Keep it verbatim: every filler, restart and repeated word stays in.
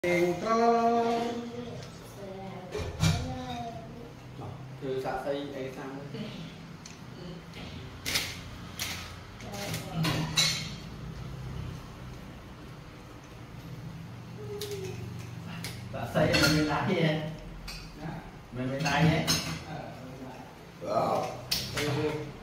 từ dạ dày ấy sang dạ dày mình mới lái gì mình mới lái nhé.